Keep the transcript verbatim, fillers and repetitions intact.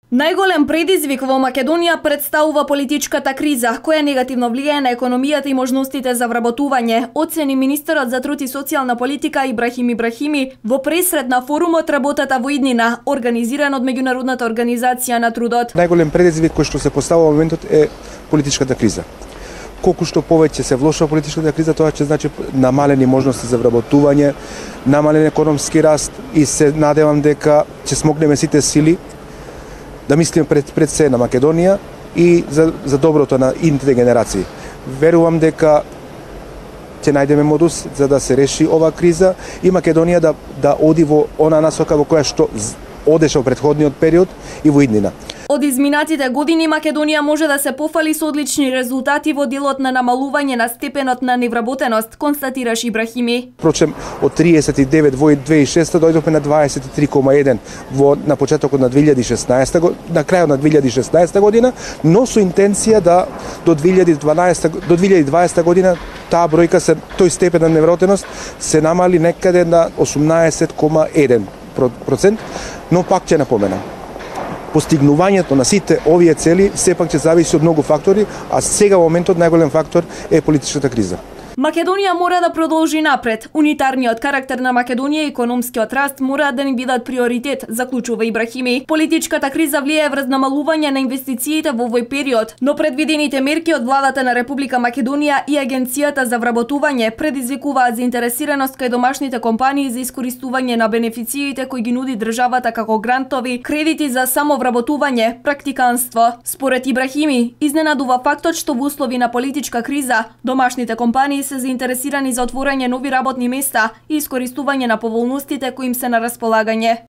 Најголем предизвик во Македонија представува политичката криза, која негативно влијае на економијата и можностите за вработување, оцени министерот за труд и социјална политика Ибрахим Ибрахими во пресрет на форумот Работата во иднина, организиран од Меѓународната организација на трудот. Најголем предизвик кој што се поставува во моментот е политичката криза. Колку што повеќе се влошува политичката криза, тоа ќе значи намалени можности за вработување, намален економски раст и се надевам дека ќе смогнеме сите сили да мислиме пред, пред се на Македонија и за, за доброто на идните генерации. Верувам дека ќе најдеме модус за да се реши ова криза и Македонија да, да оди во она насока во која што одеше во претходниот период и во иднина. Од изминатите години Македонија може да се пофали со одлични резултати во делот на намалување на степенот на невработеност, констатираш Ибрахими. Впрочем, од триесет и девет во две илјади и шеснаесета дојдовме на дваесет и три кoma еден во на почетокот на две илјади и шеснаесета на крајот на две илјади и шеснаесета година, но со интенција да до две илјади и дванаесета до две илјади и дваесета година таа бројка се тој степен на невработеност се намали некаде на осумнаесет кoma еден процент, но пак ќе напоменам. Постигнувањето на сите овие цели сепак ќе зависи од многу фактори, а сега во моментот најголем фактор е политичката криза. Македонија мора да продолжи напред. Унитарниот карактер на Македонија и економскиот раст мора да ни бидат приоритет, заклучува Ибрахими. Политичката криза влијае врз намалување на инвестициите во овој период, но предвидените мерки од владата на Република Македонија и Агенцијата за вработување предизвикуваат заинтересираност кај домашните компании за искористување на бенефициите кои ги нуди државата како грантови, кредити за самовработување, практиканство. Според Ибрахими, изненадува фактот што во услови на политичка криза домашните компании се заинтересирани за отворање нови работни места и искористување на поволностите кои им се на располагање.